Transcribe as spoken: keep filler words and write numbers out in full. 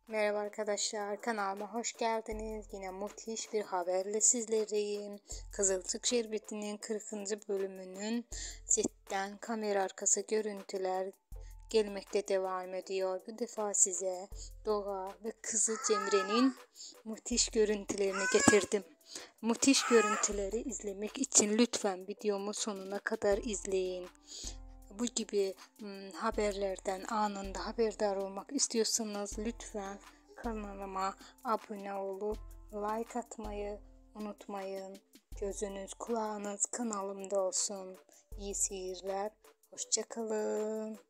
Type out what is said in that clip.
Merhaba arkadaşlar, kanalıma hoş geldiniz. Yine müthiş bir haberle sizlerleyim. Kızılcık Şerbeti'nin kırkıncı bölümünün setten kamera arkası görüntüler gelmekte devam ediyor. Bu defa size Doğa ve kızı Cemre'nin müthiş görüntülerini getirdim. Müthiş görüntüleri izlemek için lütfen videomu sonuna kadar izleyin. Bu gibi ım, haberlerden anında haberdar olmak istiyorsanız lütfen kanalıma abone olup like atmayı unutmayın. Gözünüz kulağınız kanalımda olsun. İyi seyirler. Hoşça kalın.